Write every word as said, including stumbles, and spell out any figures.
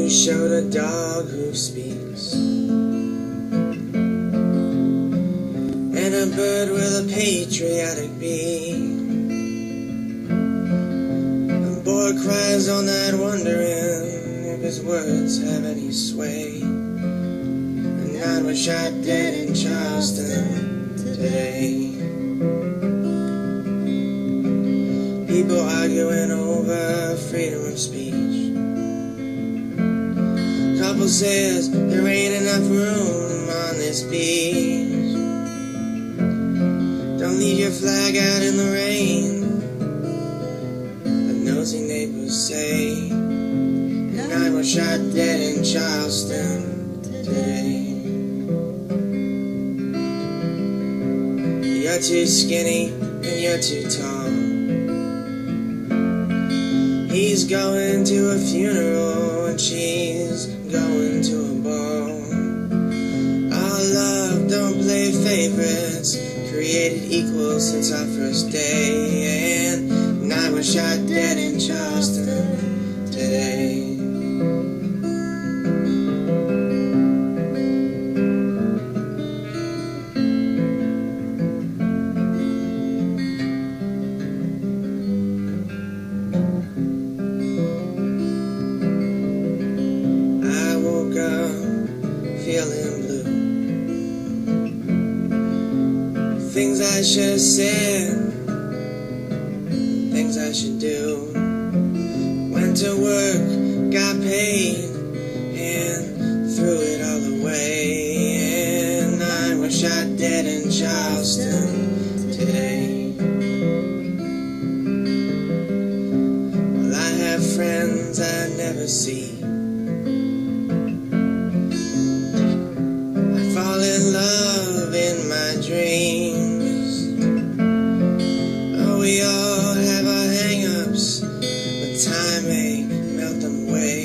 showed a dog who speaks, and a bird with a patriotic beak. A boy cries all night wondering if his words have any sway. A nine was shot dead in Charleston today. People arguing over freedom of speech. Couple says there ain't enough room on this beach. Don't leave your flag out in the rain, the nosy neighbors say. And nine were shot dead in Charleston today. You're too skinny and you're too tall. He's going to a funeral and she's going to a ball. Our love don't play favorites, created equal since our first day. And nine were shot dead in Charleston today. Feeling blue. Things I should have said, things I should do. Went to work, got paid, and threw it all away. And nine were shot dead in Charleston today. Well, I have friends I never see. Love in my dreams. Oh, we all have our hang-ups, but time may melt them away.